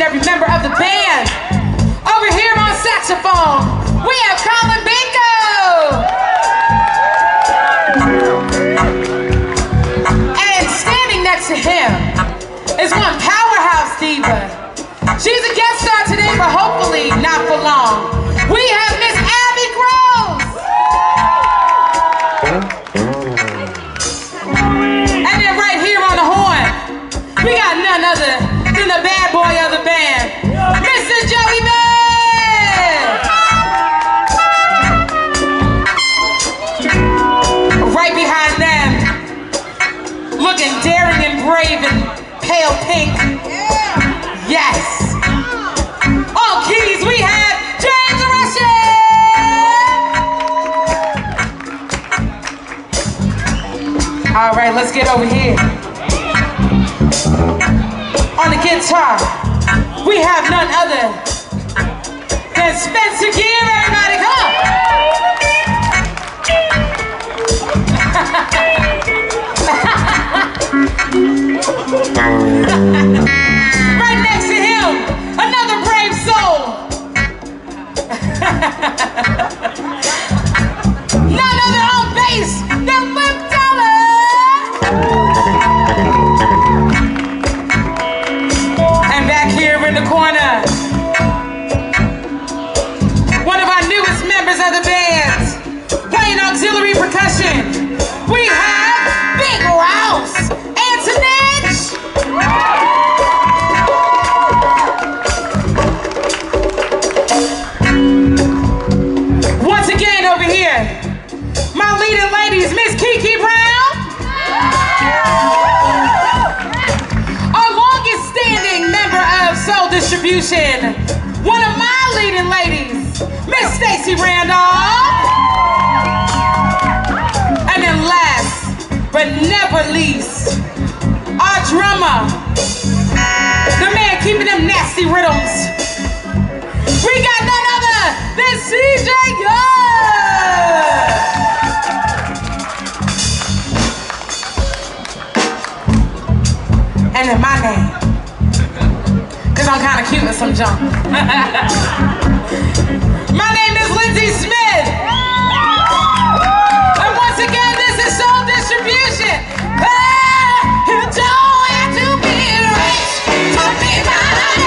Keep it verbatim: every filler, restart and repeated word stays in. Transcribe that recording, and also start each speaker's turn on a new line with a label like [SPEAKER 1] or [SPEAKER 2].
[SPEAKER 1] every member of the band. Over here on saxophone, we have Colin Binko. And standing next to him is one powerhouse diva. She's a guest star today, but hopefully not for long. We have Miss Abby Groves. And then right here on the horn, we got none other than the bad boy of the band, Mister Joey Man. Right behind them, looking daring and brave and pale pink. Yes. On keys, we have James Russian. All right, let's get over here. On the guitar, we have none other than Spencer Gear. Everybody, come on. Right next to him, another brave soul. None other on bass than Luke Dollar. And back here in the corner, one of our newest members of the band, playing auxiliary percussion, we have Big Rouse Antonich. Once again over here, my leading ladies, Miss Kiki Brown. Our longest standing member of Soul Distribution, one of my leading ladies, Miss Stacy Randolph. And then last but never least, our drummer, the man keeping them nasty rhythms. We got none other than C J Young. And then my name, cause I'm kind of cute with some junk. My name is Lindsey Smith. And once again, this is Soul Distribution. Ah, you don't have to be rich to be mine.